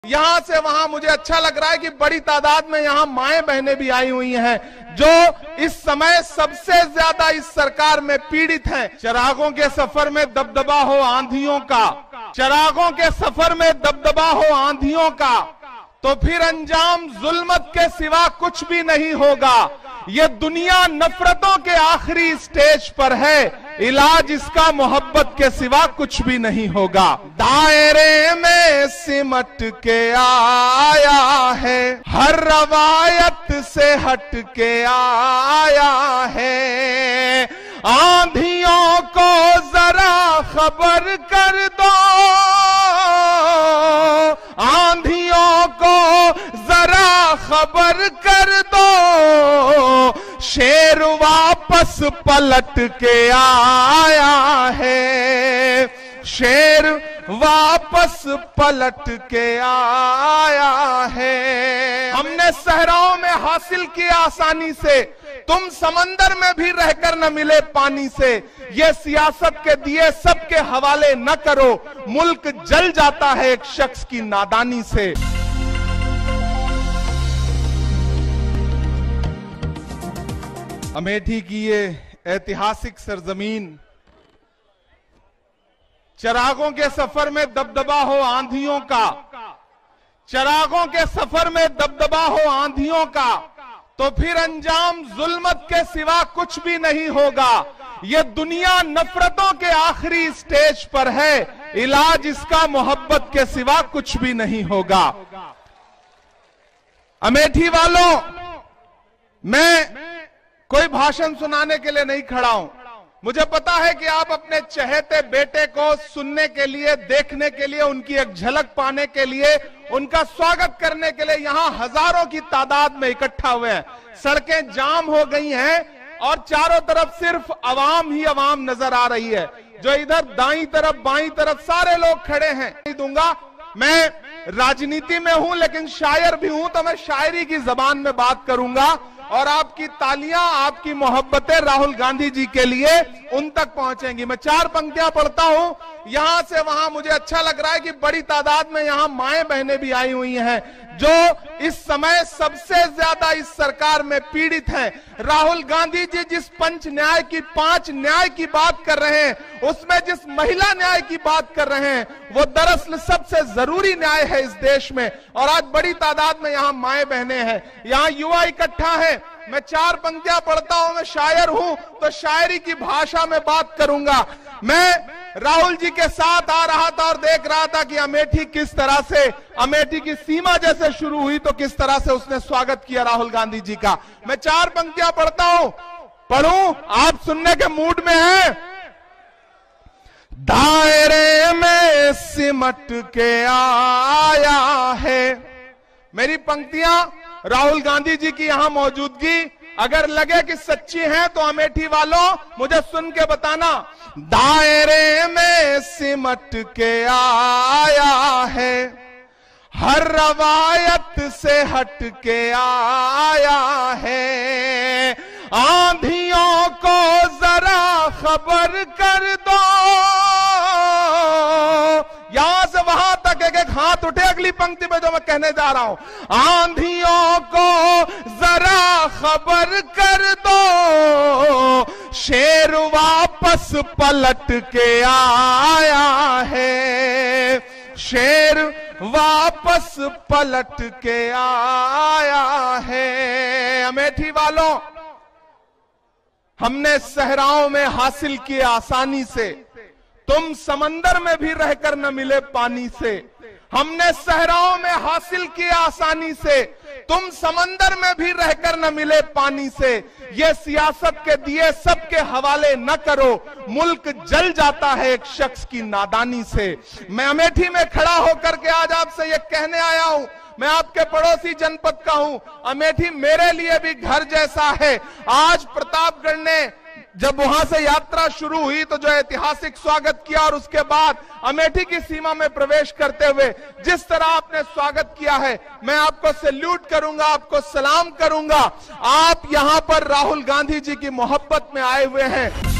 यहाँ से वहां मुझे अच्छा लग रहा है कि बड़ी तादाद में यहाँ माएं बहनें भी आई हुई हैं जो इस समय सबसे ज्यादा इस सरकार में पीड़ित हैं। चिरागों के सफर में दबदबा हो आंधियों का, चिरागों के सफर में दबदबा हो आंधियों का, तो फिर अंजाम जुल्मत के सिवा कुछ भी नहीं होगा। ये दुनिया नफरतों के आखिरी स्टेज पर है, इलाज इसका मोहब्बत के सिवा कुछ भी नहीं होगा। दायरे में सिमट के आया है, हर रवायत से हट के आया है। आंधियों को जरा खबर कर दो, आंधियों को जरा खबर कर दो, शेर वापस पलट के आया है, शेर वापस पलट के आया है। हमने सहराओं में हासिल किया आसानी से, तुम समंदर में भी रहकर न मिले पानी से। ये सियासत के दिए सबके हवाले न करो, मुल्क जल जाता है एक शख्स की नादानी से। अमेठी की ये ऐतिहासिक सरजमीन, चिरागों के सफर में दबदबा हो आंधियों का, चिरागों के सफर में दबदबा हो आंधियों का, तो फिर अंजाम जुल्मत के सिवा कुछ भी नहीं होगा। ये दुनिया नफरतों के आखिरी स्टेज पर है, इलाज इसका मोहब्बत के सिवा कुछ भी नहीं होगा। अमेठी वालों, मैं कोई भाषण सुनाने के लिए नहीं खड़ा हूं। मुझे पता है कि आप अपने चहेते बेटे को सुनने के लिए, देखने के लिए, उनकी एक झलक पाने के लिए, उनका स्वागत करने के लिए यहां हजारों की तादाद में इकट्ठा हुए हैं। सड़कें जाम हो गई हैं और चारों तरफ सिर्फ अवाम ही अवाम नजर आ रही है। जो इधर दाईं तरफ बाईं तरफ सारे लोग खड़े हैं। नहीं दूंगा, मैं राजनीति में हूं लेकिन शायर भी हूं, तो मैं शायरी की जबान में बात करूंगा और आपकी तालियां, आपकी मोहब्बतें राहुल गांधी जी के लिए उन तक पहुंचेंगी। मैं चार पंक्तियां पढ़ता हूं। यहां से वहां मुझे अच्छा लग रहा है कि बड़ी तादाद में यहां माएं बहनें भी आई हुई हैं जो इस समय सबसे ज्यादा इस सरकार में पीड़ित हैं। राहुल गांधी जी जिस पंच न्याय की, 5 न्याय की बात कर रहे हैं, उसमें जिस महिला न्याय की बात कर रहे हैं, वो दरअसल सबसे जरूरी न्याय है इस देश में। और आज बड़ी तादाद में यहाँ माएं बहनें हैं, यहाँ युवा इकट्ठा है। मैं चार पंक्तियां पढ़ता हूं, मैं शायर हूं तो शायरी की भाषा में बात करूंगा। मैं राहुल जी के साथ आ रहा था और देख रहा था कि अमेठी किस तरह से, अमेठी की सीमा जैसे शुरू हुई तो किस तरह से उसने स्वागत किया राहुल गांधी जी का। मैं चार पंक्तियां पढ़ता हूं, पढ़ूं, आप सुनने के मूड में हैं। दायरे में सिमट के आया है। मेरी पंक्तियां राहुल गांधी जी की यहां मौजूदगी अगर लगे कि सच्ची है तो अमेठी वालों मुझे सुन के बताना। दायरे में सिमट के आया है, हर रवायत से हट के आया है। आंधियों को जरा खबर कर दो, यहां से वहां तक एक एक हाथ उठे अगली पंक्ति में जो मैं कहने जा रहा हूं। आंधियों को जरा खबर कर दो, शेर वापस पलट के आया है, शेर वापस पलट के आया है। अमेठी वालों, हमने सहराओं में हासिल किए आसानी से, तुम समंदर में भी रहकर न मिले पानी से। हमने सहराओं में हासिल किया आसानी से, तुम समंदर में भी रहकर न मिले पानी से। ये सियासत के दिए सबके हवाले न करो, मुल्क जल जाता है एक शख्स की नादानी से। मैं अमेठी में खड़ा होकर के आज आपसे ये कहने आया हूं, मैं आपके पड़ोसी जनपद का हूं। अमेठी मेरे लिए भी घर जैसा है। आज प्रतापगढ़ ने जब वहां से यात्रा शुरू हुई तो जो ऐतिहासिक स्वागत किया और उसके बाद अमेठी की सीमा में प्रवेश करते हुए जिस तरह आपने स्वागत किया है, मैं आपको सैल्यूट करूंगा, आपको सलाम करूंगा। आप यहां पर राहुल गांधी जी की मोहब्बत में आए हुए हैं।